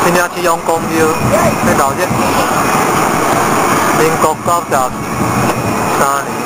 今天启用公休，这老热，民国93年。